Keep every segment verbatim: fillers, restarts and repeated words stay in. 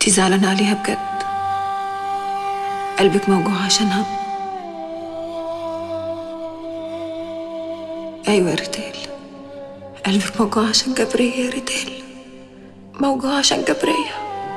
انتي زعلانة عليها بجد؟ قلبك موجوع عشانها؟ ايوه يا ريتال، قلبك موجوع عشان جبرية يا ريتال، موجوع عشان جبرية.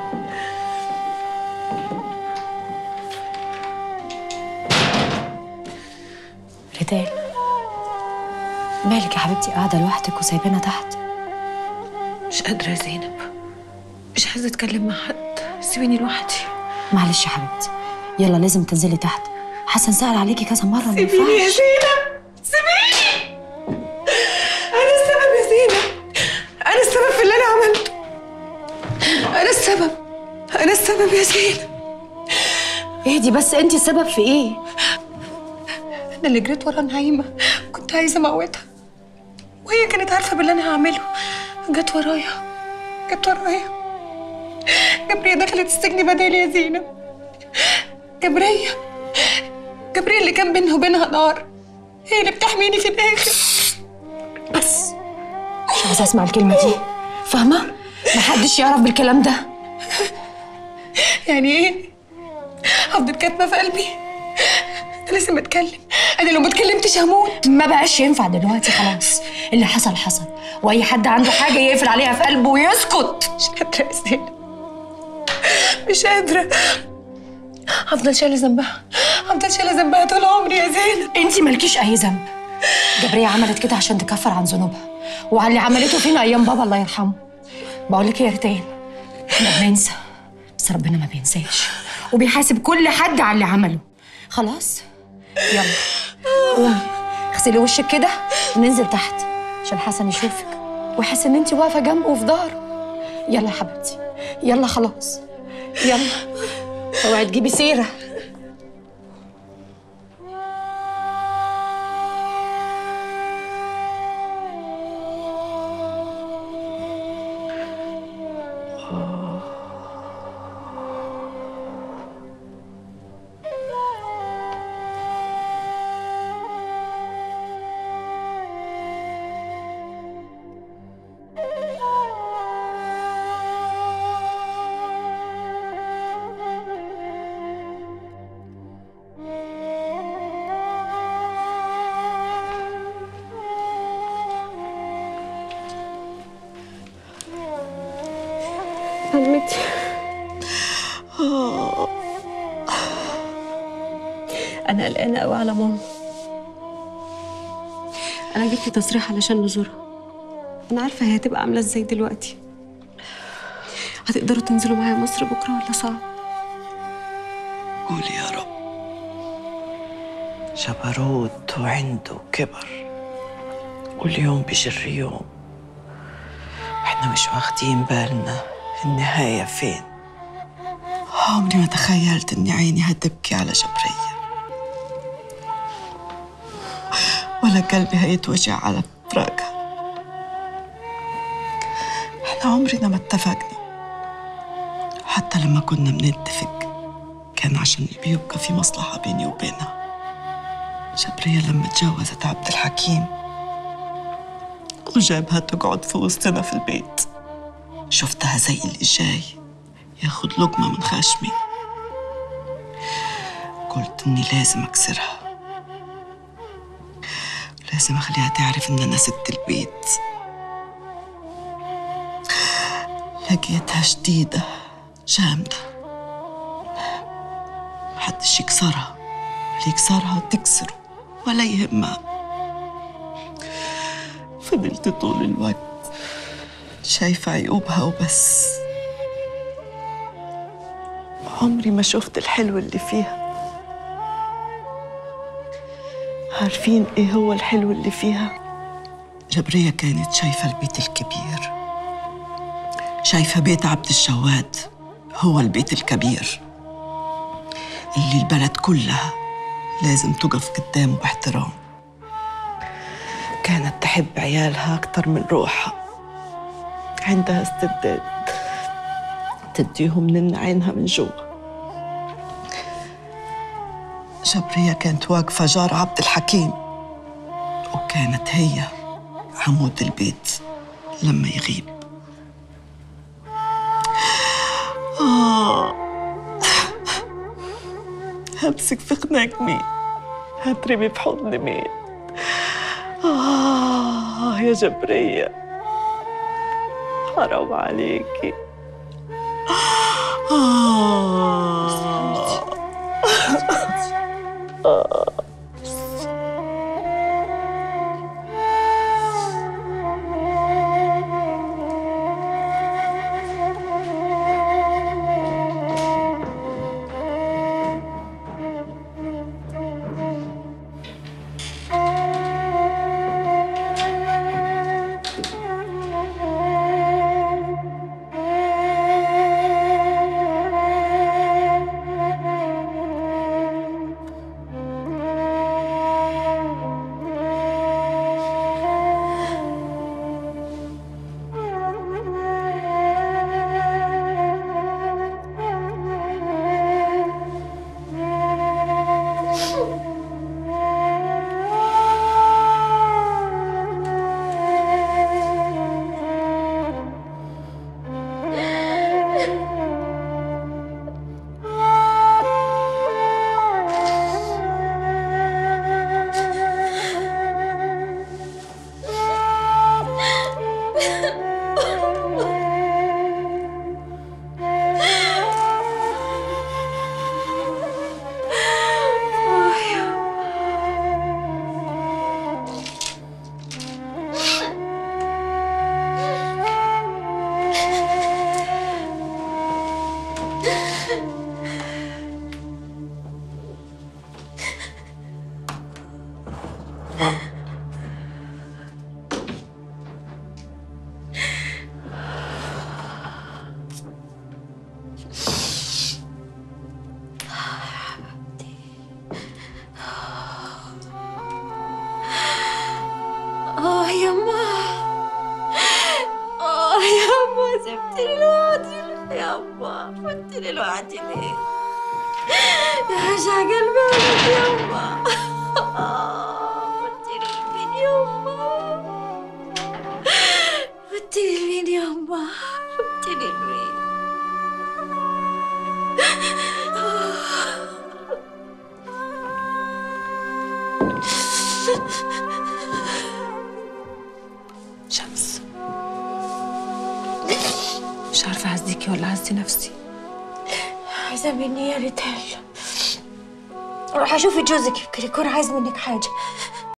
ريتال، مالك يا حبيبتي قاعدة لوحدك وسايبانا تحت؟ مش قادرة يا زينب، مش عايزة اتكلم مع حد، سيبيني لوحدي. معلش يا حبيبتي، يلا لازم تنزلي تحت، حسن سأل عليكي كذا مرة. ما ينفعش. سيبيني يا زينب، سيبيني. أنا السبب يا زينب، أنا السبب في اللي أنا عملته. أنا السبب، أنا السبب يا زينب. اهدي بس، أنتِ السبب في إيه؟ أنا اللي جريت ورا نعيمة، كنت عايزة أموتها، وهي كانت عارفة باللي أنا هعمله. جت ورايا، جت ورايا. جبرية دخلت السجن بدالي يا زينب. جبرية، جبرية اللي كان بينها وبينها نار، هي اللي بتحميني في الآخر. بس مش عايزة أسمع الكلمة دي، فاهمة؟ محدش يعرف بالكلام ده. يعني إيه؟ هفضل كاتمة في قلبي؟ أنا لازم أتكلم، أنا لو ما اتكلمتش هموت. ما بقاش ينفع دلوقتي، خلاص اللي حصل حصل، وأي حد عنده حاجة يقفل عليها في قلبه ويسكت. مش قادرة يا زينب، مش قادرة. هفضل شايلة ذنبها، هفضل شايلة ذنبها طول عمري يا زينب. انت مالكيش أي ذنب، جبرية عملت كده عشان تكفر عن ذنوبها وعن اللي عملته فينا أيام بابا الله يرحمه. بقول لك إيه يا ريتان، احنا بننسى بس ربنا ما بينساش، وبيحاسب كل حد على اللي عمله. خلاص يلا قومي اغسلي وشك كده وننزل تحت عشان حسن يشوفك ويحس ان انت واقفه جنبه في ظهره. يلا يا حبيبتي، يلا خلاص، يلا اوعي تجيبي سيره. عمتي، أنا قلقانة أوي على ماما. أنا جبت تصريح علشان نزورها، أنا عارفة هي هتبقى عاملة إزاي دلوقتي. هتقدروا تنزلوا معايا مصر بكرة ولا صعب؟ قولي يا رب. جبروت وعنده كبر، واليوم بيجر يوم، واحنا مش واخدين بالنا النهاية فين. عمري ما تخيلت إني عيني هتبكي على جبرية، ولا قلبي هيتوجع على فراقها. احنا عمرنا ما اتفقنا، حتى لما كنا بنتفق كان عشان بيبقى في مصلحة بيني وبينها. جبرية لما اتجوزت عبد الحكيم وجابها تقعد في وسطنا في البيت، شفتها زي اللي جاي ياخد لقمة من خشمي. قلت إني لازم أكسرها، لازم أخليها تعرف إن أنا ست البيت. لقيتها شديدة جامدة، محدش يكسرها، اللي يكسرها تكسره ولا يهمها. فضلت طول الوقت شايفة عيوبها وبس، عمري ما شفت الحلو اللي فيها. عارفين ايه هو الحلو اللي فيها؟ جبرية كانت شايفة البيت الكبير، شايفة بيت عبد الجواد هو البيت الكبير اللي البلد كلها لازم تقف قدامه باحترام. كانت تحب عيالها أكتر من روحها، عندها استعداد تديهم من عينها من جوا. جبرية كانت واقفة جار عبد الحكيم، وكانت هي عمود البيت لما يغيب. آه همسك في خناق مين؟ هترمي في حضن مين؟ آه يا جبرية، حرام عليكي. آه آه آه يما، آه يما، سبتني لوحدي يما، سبتني لوحدي ليه؟ يا وجع قلبي عليك يما، وديني لمين يما؟ وديني لمين يما؟ وديني لمين؟ شمس، مش عارفة أعزيكي ولا أعزي نفسي. عايزة مني يا ريتال روح أشوف جوزك، يمكن يكون عايز منك حاجة.